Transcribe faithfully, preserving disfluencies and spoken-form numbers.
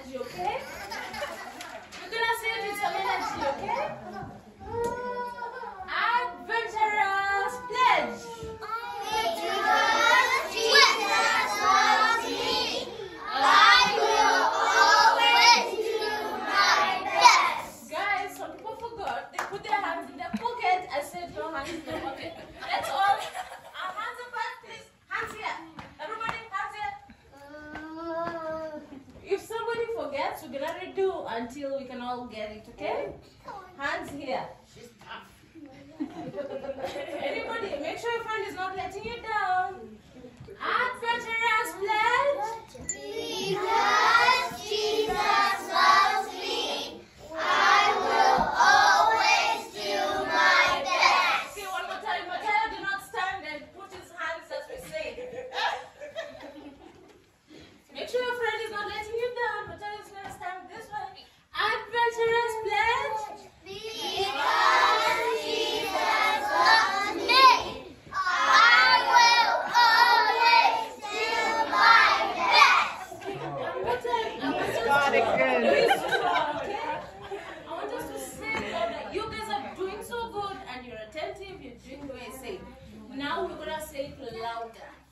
energy, okay? We're gonna say it with some energy, okay? Adventurous pledge. Because Jesus loves me, I will always do my best. Guys, some people forgot. They put their hands in their pocket. I said no hands in their pocket. That's all. Our hands are back, please. Hands here. Everybody, hands here. If somebody forgets, we're gonna redo until we can all get it, okay? Hands here. She's tough. Anybody, make sure your friend is not letting you down. Adventurous pledge. Because Jesus loves me, I will always do my best. See, one more time. Mateo did not stand and put his hands as we say. Make sure your friend is not letting you down. Mateo is going to stand this way. Adventurous pledge. Because Jesus loves me, I will always do my best. One more time. I want us Got it, to good. be strong, okay? I want us to say that you guys are doing so good and you're attentive. You're doing the way I say. Now we're going to say it louder.